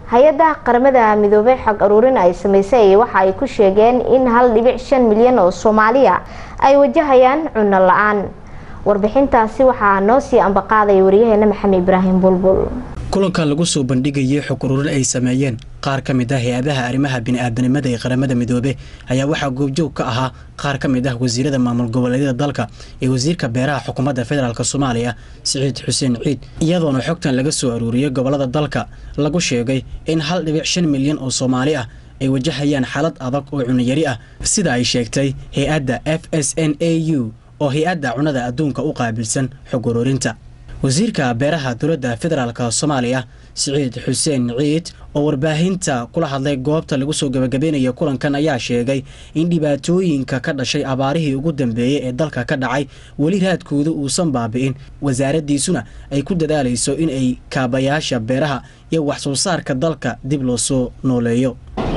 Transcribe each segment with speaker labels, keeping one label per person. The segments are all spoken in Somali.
Speaker 1: hay-adda qaramada midoobay xog aruurin ay sameysay waxa ay ku sheegeen in 1.5 milyan oo Soomaaliya ay wajahayaan cunno la'aan. warbixintaasi waxaa noo sii ambaqaaday wariyaheena Maxamed Ibraahim Bulbul.
Speaker 2: kulankan lagu soo bandhigay xog ururin ay sameeyeen qaar ka mid ah hay'adaha arrimaha bini'aadanimada ee qaramada midoobay ayaa waxa goobjoog ka ahaa qaar ka mid ah wasiirada maamul goboleedyada dalka ee wasiirka beeraha xukuumadda federaalka Soomaaliya Saciid Xuseen Ciid iyadoona xogtan laga soo aruuriyay gobolada dalka lagu sheegay in 1.5 milyan oo Soomaali ah ay wajahayaan xaalad adag oo cunno yari ah sida ay sheegtay hay'adda FSNAU oo hay'adda cunnada adduunka u qaabilsan xog ururinta. wasiirka beeraha dowladda federaalka Soomaaliya Saciid Xuseen Ciid oo warbaahinta kula hadlay goobta lagu soo gabagabeeyay kulankan ayaa sheegay in dhibaatooyinka ka dhashay abaarihii ugu dambeeyay ee dalka ka dhacay wali raadkooda uusan baabi'in wasaaraddiisuna ay ku dadaalayso in ay kaabayaasha beeraha iyo wax soo saarka dalka dib loo soo nooleeyo.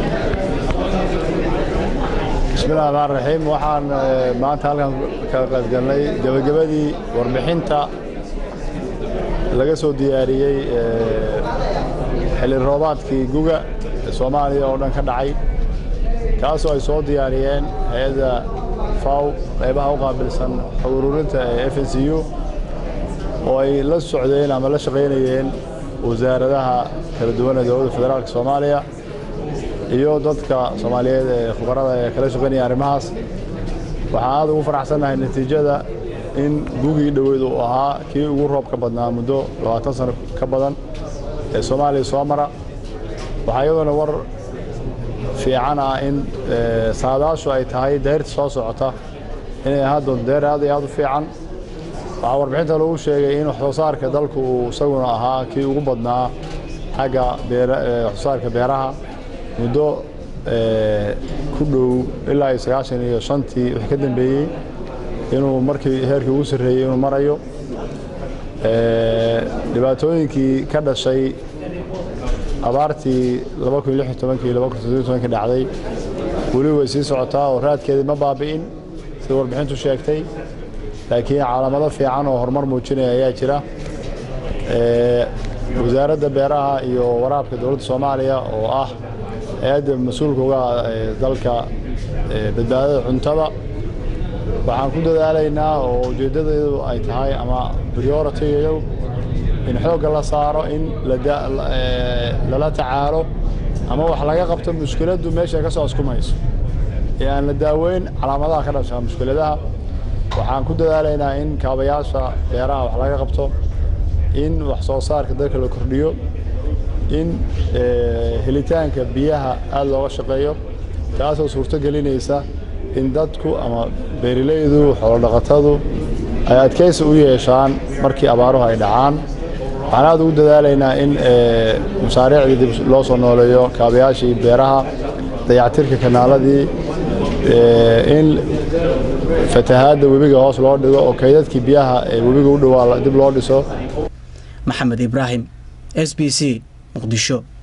Speaker 3: bismillahirrahmanirrahiim waxaan maanta halkan ka qaybgalnay gabagabadii warbixinta laga soo diyaariyay xilli roobaadkii guga Soomaaliya oo dhan ka dhacay kaas oo ay soo diyaariyeen hay'adda FAO qaybaha u qaabilsan xog ururinta ee FNCU oo ay la socdeen ama la shaqeynayeen wasaaradaha kala duwan ee dowladda federaalka Soomaaliya iyo dadka Soomaaliyeed ee khubarada ee kala shaqeynaya arrimahaas. waxaan aad ugu faraxsanahay natiijada in gugii dhaweed uu ahaa kii ugu roobka badnaa muddo 20 sano ka badan ee Soomaaliya soo mara. waxaa iyaduna war fiican ah in saadaashu ay tahay deyrta soo socota inay hadda deyr aad iyo aad u fiican. waxaa warbixinta lagu sheegay in wax soo saarka dalku uu isaguna ahaa kii ugu badnaa xagga wax soo saarka beeraha muddo ku dhow ilaa 95 wixii ka dambeeyay inuu markii heerkii ugu sareeyay inuu marayo. dhibaatooyinkii ka dhashay abaartii 2016 ka dhacday wali way sii socotaa oo raadkeedii ma baabi'in sida warbixintu sheegtay, laakiin calaamado fiican oo horumar muujinaya ayaa jira. wasaaradda beeraha iyo waraabka dowladda Soomaaliya oo ah hay'adda mas'uulka uga dalka badbaadada cuntada waxaan ku dadaalaynaa oo ujeedadeedu ay tahay ama priority-geedu in xoogga la saaro in la tacaalo ama wax laga qabto mushkiladdu meesha ka soo askumayso ee aan la daaweyn calaamadaha ka dhasha mushkiladaha. waxaan ku dadaalaynaa in kaabayaasha beeraha wax laga qabto, in wax soo saarka dalka la kordhiyo, in helitaanka biyaha aad looga shaqeeyo taasoo suurto gelinaysa in dadku ama beeralaydu xoolo dhaqatadu ay adkaysi u yeeshaan markii abaaruhu ay dhacaan. waxaan aad ugu dadaalaynaa in mashaariicda dib loo soo nooleeyo kaabayaashii beeraha, dayactirka kanaaladii, in fatahaadda webiga hoos loo dhigo oo kaydadkii biyaha ee webiga u dhawaa dib loo dhiso.
Speaker 2: Maxamed Ibraahim SBC Muqdisho.